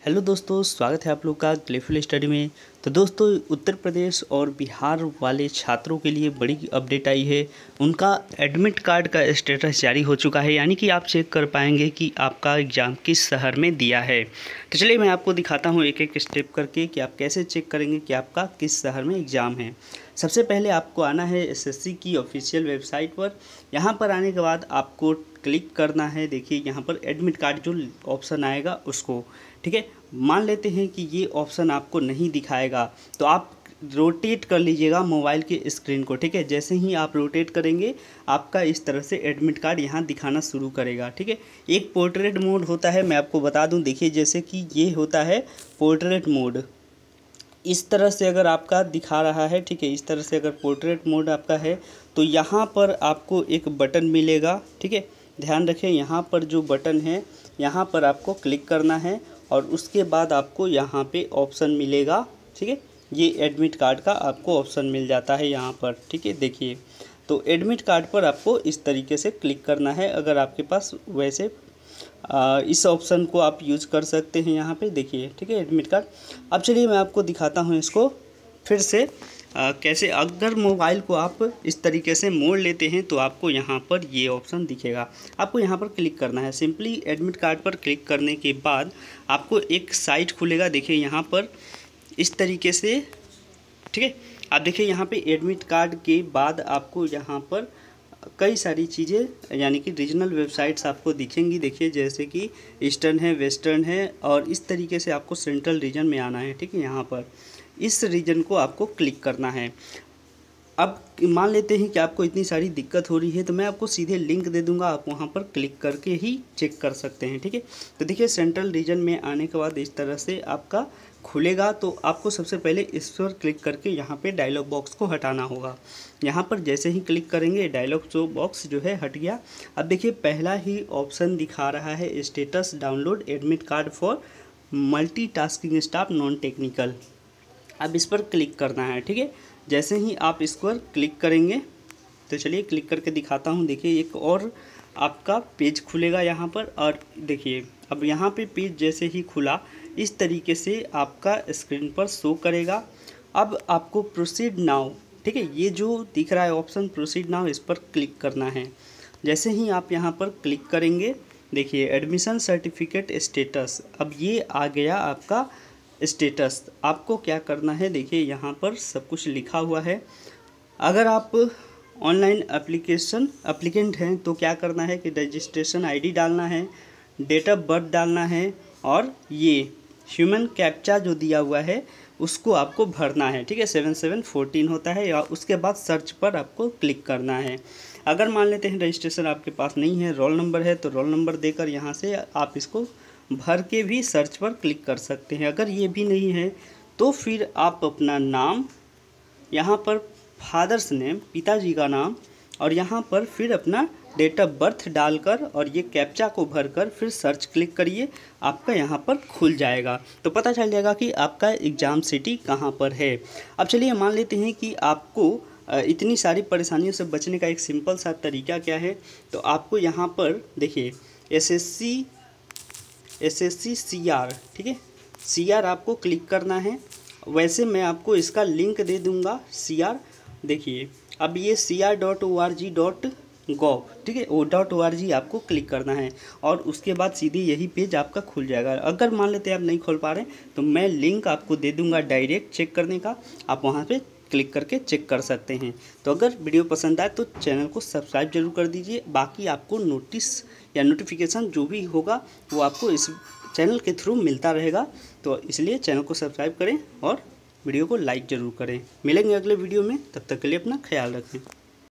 Hello दोस्तों, स्वागत है आप लोग का ग्लेफुल स्टडी में। तो दोस्तों, उत्तर प्रदेश और बिहार वाले छात्रों के लिए बड़ी अपडेट आई है। उनका एडमिट कार्ड का स्टेटस जारी हो चुका है, यानी कि आप चेक कर पाएंगे कि आपका एग्ज़ाम किस शहर में दिया है। तो चलिए मैं आपको दिखाता हूँ एक एक स्टेप करके कि आप कैसे चेक करेंगे कि आपका किस शहर में एग्ज़ाम है। सबसे पहले आपको आना है एसएससी की ऑफिशियल वेबसाइट पर। यहाँ पर आने के बाद आपको क्लिक करना है। देखिए यहाँ पर एडमिट कार्ड जो ऑप्शन आएगा उसको, ठीक है। मान लेते हैं कि ये ऑप्शन आपको नहीं दिखाएगा तो आप रोटेट कर लीजिएगा मोबाइल के स्क्रीन को, ठीक है। जैसे ही आप रोटेट करेंगे आपका इस तरह से एडमिट कार्ड यहाँ दिखाना शुरू करेगा, ठीक है। एक पोर्ट्रेट मोड होता है, मैं आपको बता दूं। देखिए जैसे कि ये होता है पोर्ट्रेट मोड, इस तरह से अगर आपका दिखा रहा है, ठीक है। इस तरह से अगर पोर्ट्रेट मोड आपका है तो यहाँ पर आपको एक बटन मिलेगा, ठीक है। ध्यान रखें, यहाँ पर जो बटन है यहाँ पर आपको क्लिक करना है और उसके बाद आपको यहाँ पे ऑप्शन मिलेगा, ठीक है। ये एडमिट कार्ड का आपको ऑप्शन मिल जाता है यहाँ पर, ठीक है। देखिए तो एडमिट कार्ड पर आपको इस तरीके से क्लिक करना है। अगर आपके पास वैसे इस ऑप्शन को आप यूज़ कर सकते हैं यहाँ पे, देखिए, ठीक है, एडमिट कार्ड। अब चलिए मैं आपको दिखाता हूँ इसको फिर से कैसे। अगर मोबाइल को आप इस तरीके से मोड़ लेते हैं तो आपको यहाँ पर ये ऑप्शन दिखेगा। आपको यहाँ पर क्लिक करना है। सिंपली एडमिट कार्ड पर क्लिक करने के बाद आपको एक साइट खुलेगा। देखिए यहाँ पर इस तरीके से, ठीक है। आप देखिए यहाँ पे एडमिट कार्ड के बाद आपको यहाँ पर कई सारी चीज़ें यानी कि रीजनल वेबसाइट्स आपको दिखेंगी। देखिए जैसे कि ईस्टर्न है, वेस्टर्न है और इस तरीके से आपको सेंट्रल रीजन में आना है, ठीक है। यहाँ पर इस रीजन को आपको क्लिक करना है। अब मान लेते हैं कि आपको इतनी सारी दिक्कत हो रही है तो मैं आपको सीधे लिंक दे दूंगा, आप वहां पर क्लिक करके ही चेक कर सकते हैं, ठीक है। तो देखिए सेंट्रल रीजन में आने के बाद इस तरह से आपका खुलेगा। तो आपको सबसे पहले इस पर क्लिक करके यहाँ पे डायलॉग बॉक्स को हटाना होगा। यहाँ पर जैसे ही क्लिक करेंगे डायलॉग बॉक्स जो है हट गया। अब देखिए पहला ही ऑप्शन दिखा रहा है status download admit card for multitasking staff non technical. अब इस पर क्लिक करना है, ठीक है। जैसे ही आप इस पर क्लिक करेंगे तो चलिए क्लिक करके दिखाता हूँ। देखिए एक और आपका पेज खुलेगा यहाँ पर और देखिए अब यहाँ पे पेज जैसे ही खुला इस तरीके से आपका स्क्रीन पर शो करेगा। अब आपको प्रोसीड नाउ, ठीक है, ये जो दिख रहा है ऑप्शन प्रोसीड नाउ, इस पर क्लिक करना है। जैसे ही आप यहाँ पर क्लिक करेंगे देखिए एडमिशन सर्टिफिकेट स्टेटस, अब ये आ गया आपका स्टेटस। आपको क्या करना है, देखिए यहाँ पर सब कुछ लिखा हुआ है। अगर आप ऑनलाइन एप्लीकेंट हैं तो क्या करना है कि रजिस्ट्रेशन आईडी डालना है, डेट ऑफ बर्थ डालना है और ये ह्यूमन कैप्चा जो दिया हुआ है उसको आपको भरना है, ठीक है। 7714 होता है या उसके बाद सर्च पर आपको क्लिक करना है। अगर मान लेते हैं रजिस्ट्रेशन आपके पास नहीं है, रोल नंबर है तो रोल नंबर देकर यहाँ से आप इसको भर के भी सर्च पर क्लिक कर सकते हैं। अगर ये भी नहीं है तो फिर आप अपना नाम, यहाँ पर फादर्स नेम, पिताजी का नाम और यहाँ पर फिर अपना डेट ऑफ बर्थ डालकर और ये कैप्चा को भरकर फिर सर्च क्लिक करिए, आपका यहाँ पर खुल जाएगा। तो पता चल जाएगा कि आपका एग्ज़ाम सिटी कहाँ पर है। अब चलिए मान लेते हैं कि आपको इतनी सारी परेशानियों से बचने का एक सिंपल सा तरीका क्या है। तो आपको यहाँ पर देखिए एसएससी CR, ठीक है, CR आपको क्लिक करना है। वैसे मैं आपको इसका लिंक दे दूंगा CR। देखिए अब ये cr.org.gov, ठीक है, .org आपको क्लिक करना है और उसके बाद सीधे यही पेज आपका खुल जाएगा। अगर मान लेते हैं आप नहीं खोल पा रहे तो मैं लिंक आपको दे दूंगा डायरेक्ट चेक करने का, आप वहाँ पे क्लिक करके चेक कर सकते हैं। तो अगर वीडियो पसंद आए तो चैनल को सब्सक्राइब जरूर कर दीजिए। बाकी आपको नोटिस या नोटिफिकेशन जो भी होगा वो आपको इस चैनल के थ्रू मिलता रहेगा। तो इसलिए चैनल को सब्सक्राइब करें और वीडियो को लाइक ज़रूर करें। मिलेंगे अगले वीडियो में, तब तक के लिए अपना ख्याल रखें।